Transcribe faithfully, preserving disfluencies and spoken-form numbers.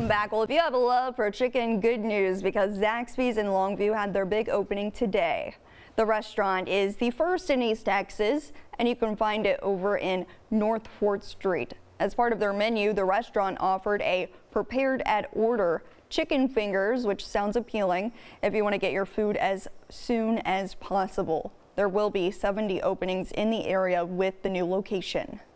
Welcome back. Well, if you have a love for chicken, good news, because Zaxby's in Longview had their big opening today. The restaurant is the first in East Texas, and you can find it over in North fourth Street. As part of their menu, the restaurant offered a prepared at order chicken fingers, which sounds appealing if you want to get your food as soon as possible. There will be seventy openings in the area with the new location.